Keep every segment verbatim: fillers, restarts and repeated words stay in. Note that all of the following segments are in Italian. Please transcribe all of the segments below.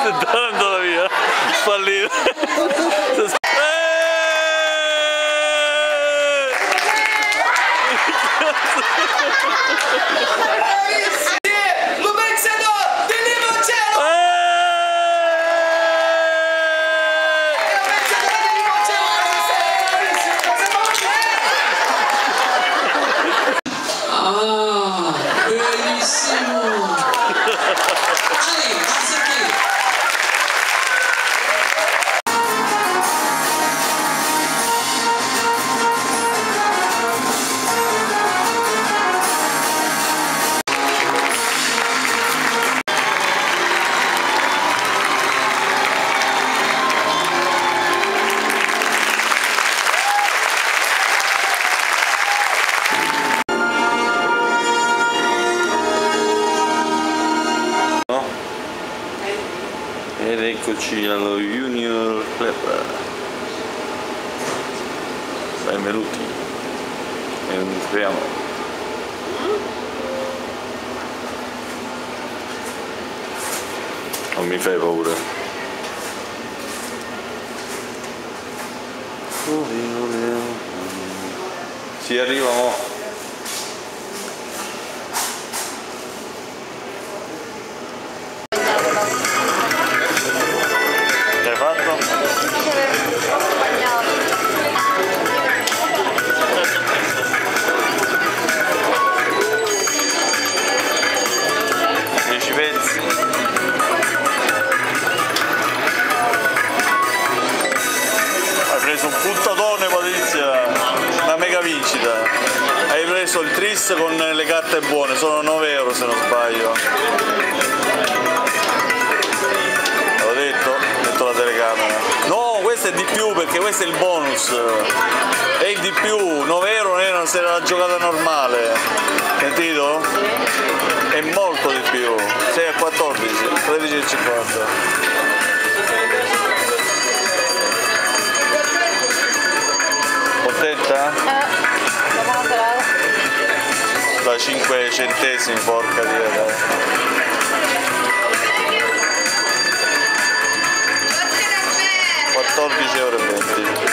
andata via, fallito. Ah, bellissimo! Gianni, passa qui! Ed eccoci allo Junior Club. Benvenuti. Entriamo. Non mi fai paura. Ci arriviamo. dieci pezzi. Hai preso un puntatone, Patrizia, una mega vincita. Hai preso il tris con le carte buone, sono nove euro se non sbaglio. L'ho detto, ho detto la telecamera. No, questo è di più perché questo è il bonus. È il di più, nove euro non era se era la giocata normale. Sentito? È molto di più. sei a quattordici, tredici e cinquanta. Contenta? Eh, Da cinque centesimi, porca di dai. quattordici euro e venti.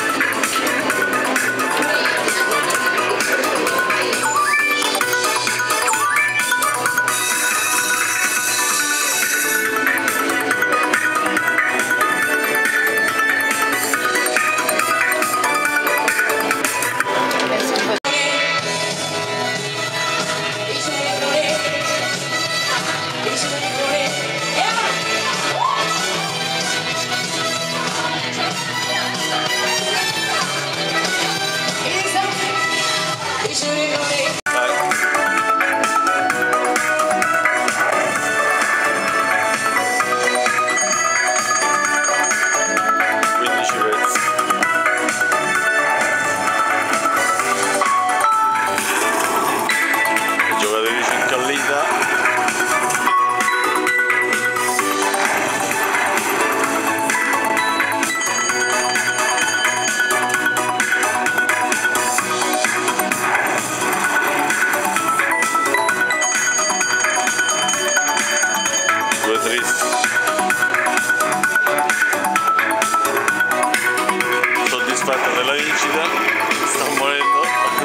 Soddisfatta della vincita, sto morendo.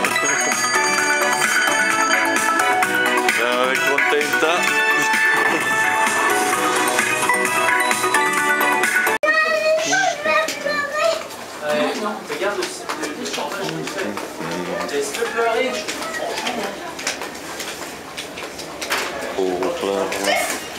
È contenta. Regarde le chantage que tu fais. Laisse-le pleurer, franchement. Oh,